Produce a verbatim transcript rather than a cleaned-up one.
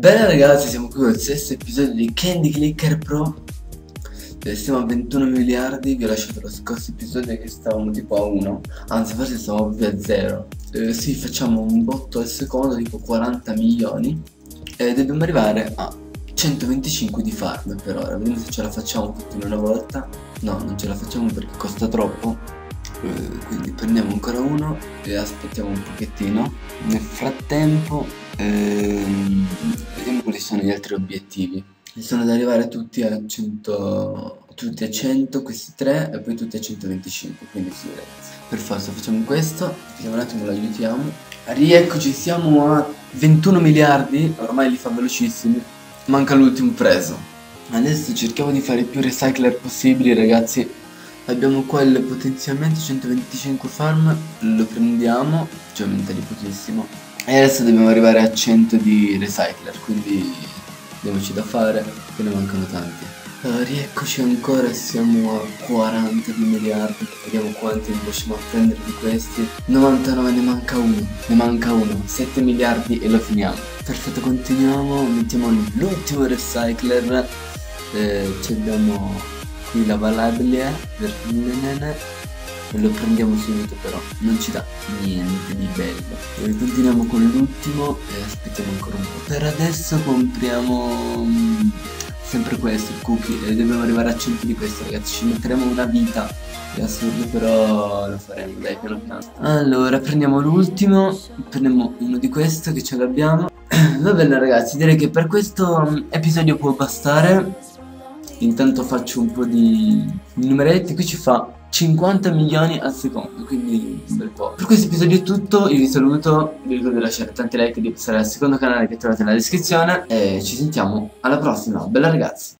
Bene ragazzi, siamo qui al sesto episodio di Candy Clicker Pro. Eh, Siamo a ventuno miliardi, vi ho lasciato lo scorso episodio che stavamo tipo a uno. Anzi, forse stavamo proprio a zero. eh, Sì, facciamo un botto al secondo, tipo quaranta milioni. E dobbiamo arrivare a centoventicinque di farm per ora. Vediamo se ce la facciamo tutti in una volta. No, non ce la facciamo perché costa troppo. eh, Quindi prendiamo ancora uno e aspettiamo un pochettino. Nel frattempo ehm, vediamo quali sono gli altri obiettivi. Sono ad arrivare tutti a cento, tutti a cento, questi tre, e poi tutti a centoventicinque, quindi sì ragazzi. Per forza facciamo questo, vediamo un attimo, lo aiutiamo. Rieccoci, siamo a ventuno miliardi, ormai li fa velocissimi, manca l'ultimo preso. Adesso cerchiamo di fare più recycler possibili ragazzi. Abbiamo qua il potenziamento centoventicinque farm, lo prendiamo, ci aumenta di pochissimo. E adesso dobbiamo arrivare a cento di recycler, quindi diamoci da fare, che ne mancano tanti. Uh, rieccoci ancora, siamo a quaranta di miliardi, vediamo quanti riusciamo a prendere di questi. novantanove, ne manca uno, ne manca uno, sette miliardi e lo finiamo. Perfetto, continuiamo, mettiamo l'ultimo recycler, eh, ci abbiamo qui la valabile, e lo prendiamo subito, però non ci dà niente di bello. E continuiamo con l'ultimo e aspettiamo ancora un po'. Per adesso compriamo um, sempre questo, il cookie, e dobbiamo arrivare a cento di questo ragazzi, ci metteremo una vita. È assurdo, però lo faremo, dai, piano piano. Allora, prendiamo l'ultimo, prendiamo uno di questo che ce l'abbiamo. Va bene ragazzi, direi che per questo um, episodio può bastare. Intanto faccio un po' di numeretti, qui ci fa cinquanta milioni al secondo, quindi un bel po'. Per questo episodio è tutto, io vi saluto, vi ricordo di lasciare tanti like e di passare al secondo canale che trovate nella descrizione e ci sentiamo alla prossima, bella ragazzi!